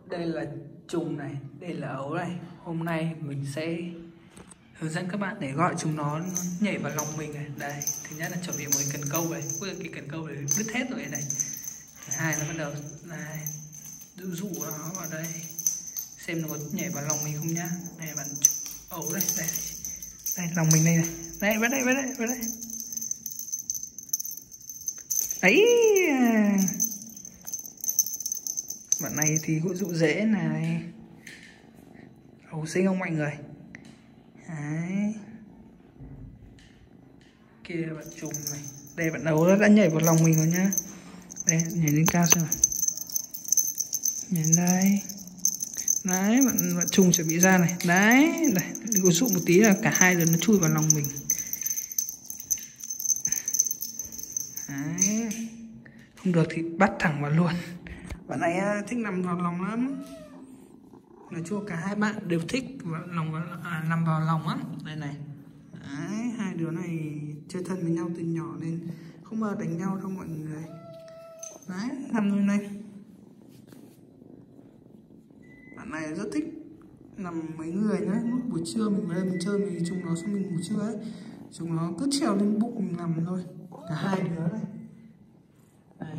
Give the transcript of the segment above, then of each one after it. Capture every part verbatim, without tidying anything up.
Đây là trùng này, đây là ấu này. Hôm nay mình sẽ hướng dẫn các bạn để gọi chúng nó nhảy vào lòng mình này. Đây, thứ nhất là chuẩn bị một cái cần câu này. Ui, cái cần câu này đứt hết rồi này. Thứ hai là bắt đầu này, dụ dụ nó vào đây, xem nó có nhảy vào lòng mình không nhá. Này bạn ấu đây, đây, đây lòng mình đây này. Đây, vào đây, vào đây, vào đây. Đấy. Bạn này thì cũng dụ dễ này. Ấu xinh không mọi người? Đấy. Kia bạn trùng này. Đây bạn ấu đã nhảy vào lòng mình rồi nhá. Đây, nhảy lên cao xem nào. Nhảy đây. Đấy, bạn, bạn trùng chuẩn bị ra này. Đấy, đây, có dụ một tí là cả hai đứa nó chui vào lòng mình. Đấy. Không được thì bắt thẳng vào luôn. Bạn này thích nằm vào lòng lắm. Nói chung cả hai bạn đều thích vào lòng à, nằm vào lòng á. Đây này. Đấy, hai đứa này chơi thân với nhau từ nhỏ nên không bao giờ đánh nhau đâu mọi người. Đấy, nằm như này. Bạn này rất thích nằm mấy người nhá. Lúc buổi trưa mình về mình chơi mình chúng nó xong mình ngủ trưa ấy, chúng nó cứ trèo lên bụng mình nằm thôi. Cả hai đứa này. Đây.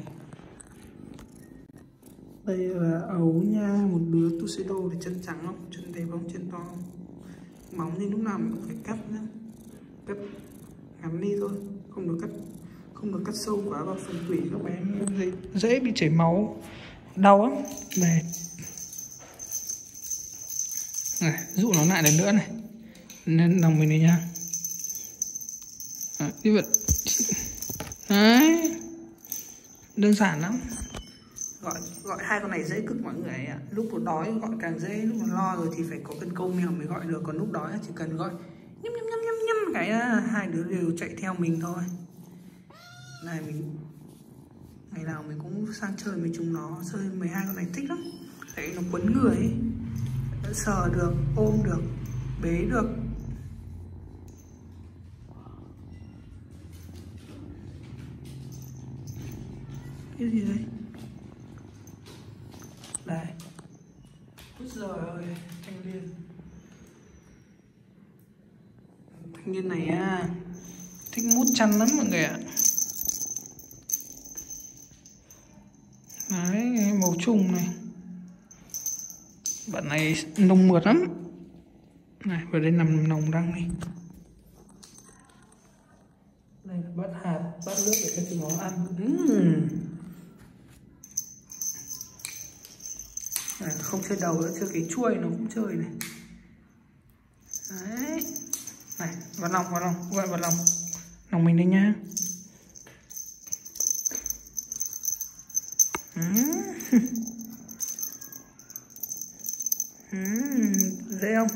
Đây là ấu nha, một đứa tuxedo thì chân trắng không, chân đẹp không, chân to không. Móng thì lúc nào mình cũng phải cắt nhá, cắt ngắn đi thôi, không được cắt, không được cắt sâu quá vào phần tủy các bé dễ, dễ bị chảy máu, đau lắm. Đây, này, dụ nó lại lần nữa này, nên lòng mình này nha. À, như vậy, đấy, đơn giản lắm. Gọi gọi hai con này dễ cực mọi người ạ. Lúc nó đói gọi càng dễ, lúc nó lo rồi thì phải có cần câu mèo mới gọi được, còn lúc đói chỉ cần gọi nhâm nhâm nhâm nhâm nhâm cái hai đứa đều chạy theo mình thôi. Này mình ngày nào mình cũng sang chơi với chúng nó, chơi mấy hai con này thích lắm. Thấy nó quấn người ấy, sờ được, ôm được, bế được. Cái gì đấy? Đây. Úi giời ơi, thanh niên. Thanh niên này à, thích mút chăn lắm mọi người ạ. Đấy, màu trùng này. Bạn này nồng mượt lắm. Này, vào đây nằm nồng răng đi. Đây là bát hạt, bát nước để cho chúng nó ăn. Uhm. À, không chơi đầu nữa, chơi cái chuôi nó cũng chơi này. Đấy. Này, vào lòng, vào lòng, gọi vào lòng. Lòng mình đây nhá. Uhm. Uhm, dễ không?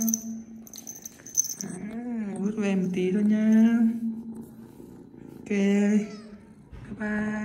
Uhm, vứt về một tí thôi nha. Ok, bye bye.